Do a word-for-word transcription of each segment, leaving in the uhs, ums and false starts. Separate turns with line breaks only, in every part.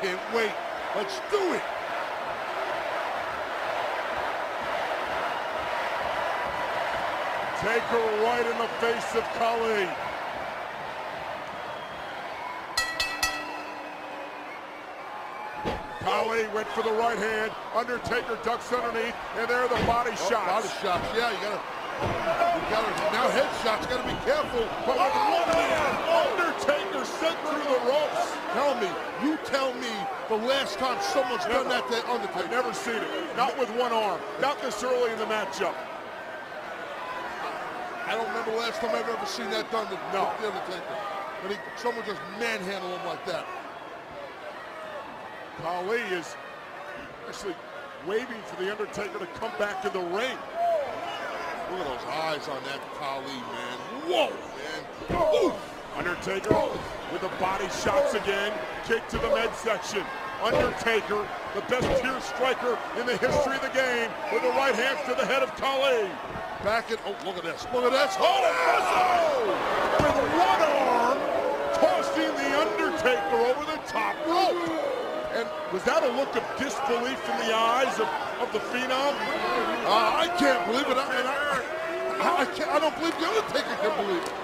can't wait. Let's do it.
Taker right in the face of Khali. Khali went for the right hand. Undertaker ducks underneath, and there are the body
Oh,
shots.
body shots, yeah, you gotta, you gotta, now headshots, gotta be careful. But with one hand,
Undertaker sent through the ropes.
Tell me, you tell me the last time someone's
Never.
done that to Undertaker.
I've never seen it, not with one arm, not this early in the matchup.
I don't remember the last time I've ever seen that done to
No.
the Undertaker. When he, someone just manhandle him like that.
Khali is actually waiting for the Undertaker to come back in the ring.
Look at those eyes on that Khali, man. Whoa, man. Oof.
Undertaker with the body shots again. Kick to the midsection. Undertaker, the best tier striker in the history of the game, with the right hands to the head of Khali.
Back in, oh, look at this. Look at this. Oh,
With one arm, tossing the Undertaker over the top rope. And was that a look of disbelief in the eyes of, of the Phenom?
Uh, I can't believe it. I, and I, I, I, can't, I don't believe the Undertaker can believe it.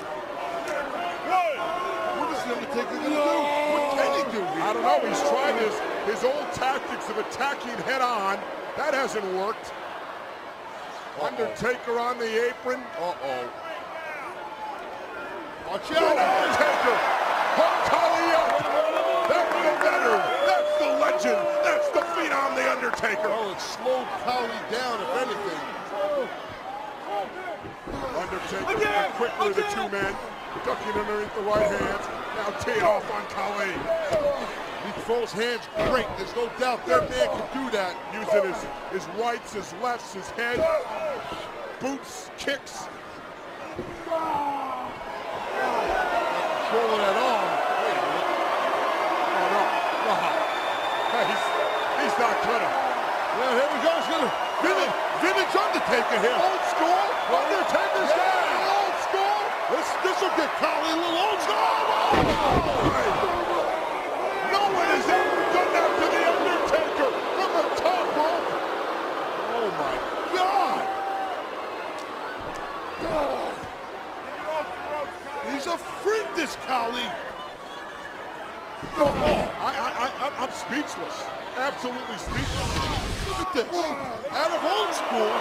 What is the Undertaker going to do? What can he do here?
I don't know. He's tried his, his old tactics of attacking head on. That hasn't worked. Uh-oh. Undertaker on the apron.
Uh-oh. Watch
Oh,
out.
Undertaker. Hook Khali up. That's the veteran. That's the legend. That's the Phenom, the Undertaker.
Oh, it slowed Khali down, if anything.
Undertaker again, quickly again. The two men ducking underneath the right hands. Now teeing off on Khali.
He throws hands great. There's no doubt that man can do that.
Using his, his rights, his lefts, his head, boots, kicks.
Controlling that arm. Wait a minute.
Oh no. No. He's, he's not gonna.
Yeah, here we go. He's gonna vintage, vintage Undertaker here.
Old school. Undertaker's
yeah.
down. Old school.
This this will get Khali a little old school. Oh,
no one has ever done that to the Undertaker from the top rope.
Oh my God. Oh. He's a freak, this Khali.
Oh, I, I, I, I'm speechless. Absolutely speechless.
Look at this. Out of old school.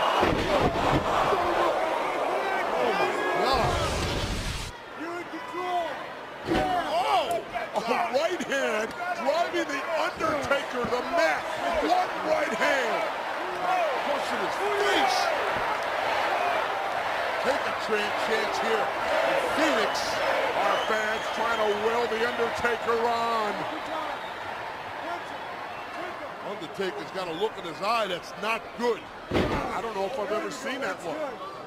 Oh my God.
You're in control. Oh, a right hand driving the Undertaker to the mat. One right hand.
Pushing his face. Take a chance here in Phoenix.
Our fans trying to will the Undertaker on.
Undertaker's got a look in his eye that's not good.
I don't know if I've ever seen that look.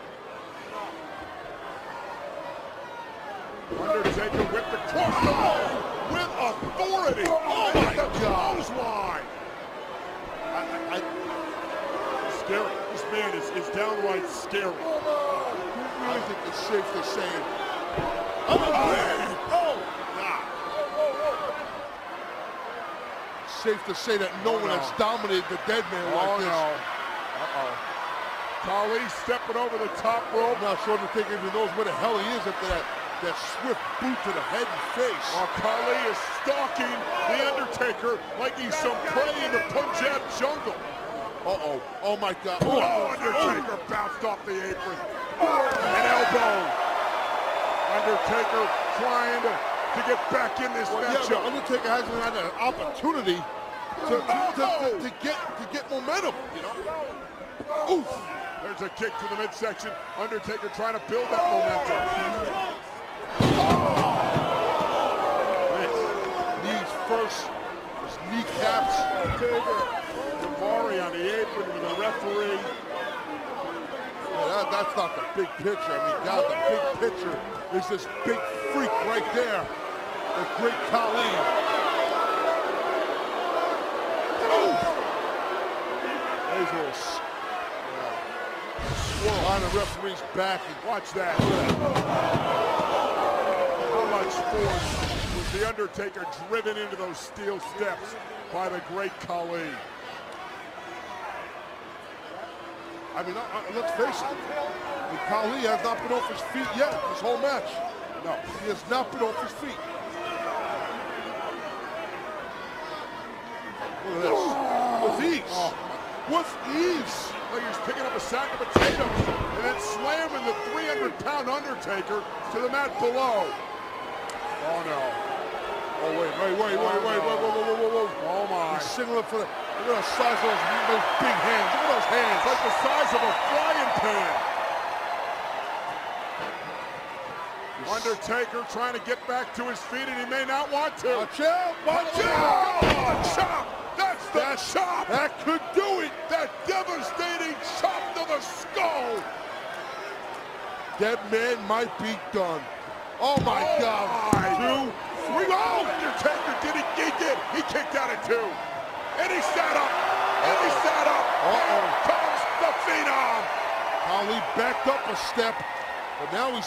Undertaker with the cross oh, with authority. Oh my God! Clothesline. I, I, I, scary. This man is, is downright scary.
I think it's safe to say.
Oh, man.
Oh, God. Safe to say that no
oh,
one
no.
has dominated the dead man
oh,
like this.
No. Uh-oh. Khali stepping over the top rope.
I'm not sure Undertaker even knows where the hell he is after that, that swift boot to the head and face.
Oh, Khali is stalking the Undertaker like he's some prey in the Punjab jungle.
Uh-oh. Oh, my God.
Oh, oh Undertaker oh. bounced off the apron. An elbow. Undertaker trying to, to get back in this
well,
matchup.
Yeah, Undertaker hasn't had an opportunity to, to, to, to, to get to get momentum, you know? Oof.
There's a kick to the midsection. Undertaker trying to build that momentum.
Oh. Knees first. His kneecaps.
Davari on the apron with the referee.
Yeah, that, that's not the big picture. I mean, God, the big picture is this big freak right there. The great Khali. Oh! There's a little swirl on the referee's back. And
watch that. How much force was The Undertaker driven into those steel steps by the great Khali.
I mean, uh, uh, let's face it. I mean, Khali has not been off his feet yet this whole match. No, he has not been off his feet. Look at this. With ease. Oh, with ease.
Like he's picking up a sack of potatoes and then slamming the three hundred pound Undertaker to the mat below. Oh, no.
Oh, wait, wait, wait, wait, wait, wait, wait, wait, wait, wait.
Oh, my.
He's signaling for the... Look at the size of those, those big hands. Look at those hands.
Like the size of a frying pan. Undertaker trying to get back to his feet, and he may not want to.
Watch out! Watch
oh,
out!
Oh, the chop! That's the
that,
chop!
That could do it!
That devastating chop to the skull!
That man might be done. Oh, my
oh
God.
My.
Two, three.
Oh, Undertaker, did he? He did. He kicked out at two. And he sat up. And he sat up.
Uh-oh.
Here comes the Phenom.
Khali backed up a step, but now he's...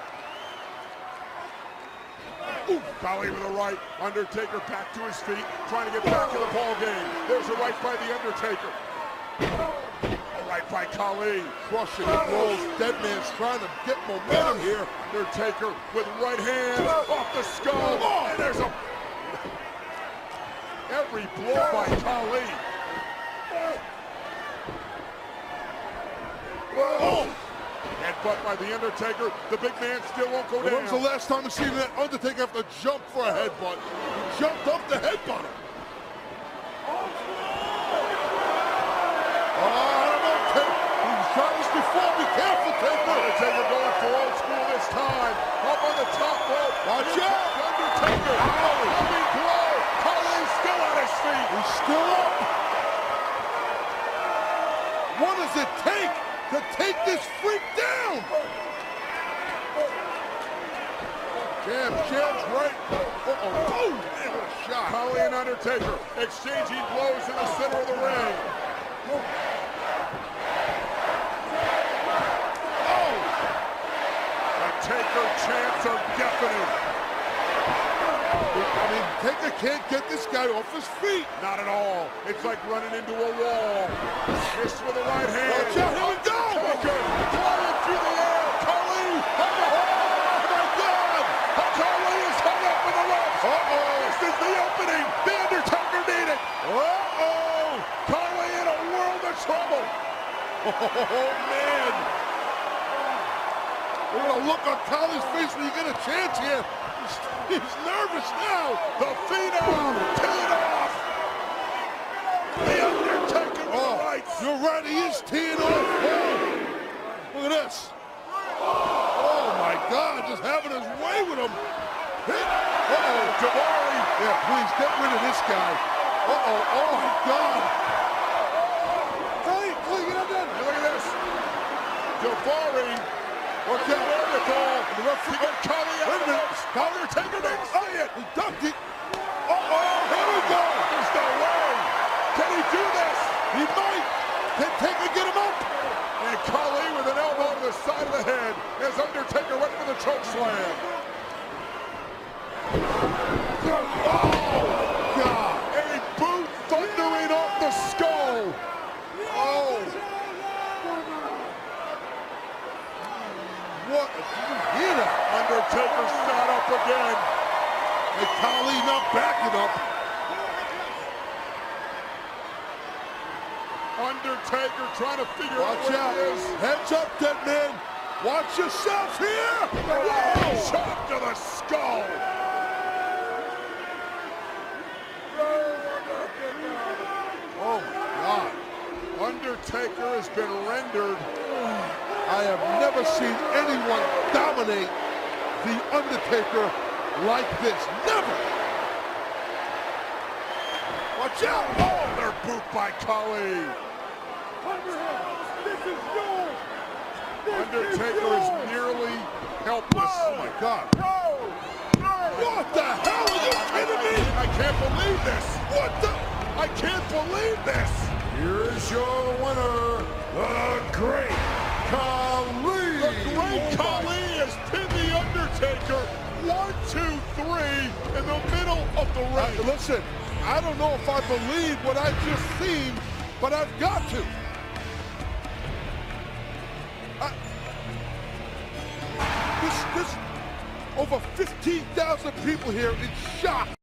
Ooh, Khali with a right. Undertaker back to his feet, trying to get back in the ball game. There's a right by the Undertaker. A right by Khali.
Crushing the blows. Dead man's trying to get momentum here.
Undertaker with right hand off the skull. And there's a... Every blow by Khali. Oh! Headbutt by the Undertaker. The big man still won't go down.
When was the last time you seen that Undertaker have to jump for a headbutt? He jumped up to headbutt him. Oh, I don't know, Taker. He's tried this before. Be careful, Taker.
Undertaker going for old school this time. Up on the top rope.
Watch out.
Undertaker. Heavy blow. Khali's still on his feet.
He's still up. What does it take to take this freak down? Jam, jam's right. Uh-oh. Boom. Man, what a shot.
Khali and Undertaker exchanging blows in the center of the ring. Oh! The Taker chants are deafening.
I mean, Taker can't get this guy off his feet.
Not at all. It's like running into a wall. Fist with the right hand.
Watch out, here we go!
Taker flying through the air. Khali on the oh my God! Khali is hung up in the ropes. Uh-oh. This is the opening. The Undertaker needed. Uh-oh. Khali in a world of trouble.
Oh, man. We're going to look on Khali's face when you get a chance here. He's, he's nervous now.
The Phenom teed off. The Undertaker with
oh,
the rights.
You're right, he is teeing off. Oh, look at this. Oh, my God, just having his way with him. Hit. Uh-oh.
Davari.
Yeah, please, get rid of this guy. Uh-oh, oh, my God. Hey, please, get up there.
Look at this. Davari.
Watch out.
Wonderful.
The referee
got Khali out of the ropes. Undertaker didn't see it.
He ducked it. Uh-oh, here we go.
There's no way. Can he do this?
He might. Can Taker get him up?
And Khali with an elbow to the side of the head as Undertaker went for the choke slam.
Oh, God.
A boot thundering off the skull.
Oh. What? Did you hear that?
Undertaker sat up again.
And Khali not backing up.
Undertaker trying to figure
Watch
out
out.
what it is.
Heads up, dead man. Watch yourself here.
Whoa! Chop to the skull.
Oh, my God.
Undertaker has been rendered.
I have never seen anyone dominate the Undertaker like this. Never. Watch out.
Oh, they're boot by Khali.
This is yours.
Undertaker is nearly helpless.
Oh, my God. What the hell? Are you kidding me?
I can't believe this.
What the?
I can't believe this.
Here's your winner, the Great Khali.
The Great Khali has pinned the Undertaker One, two, three in the middle of the ring.
Uh, listen, I don't know if I believe what I've just seen, but I've got to. I, this, this, over fifteen thousand people here in shock.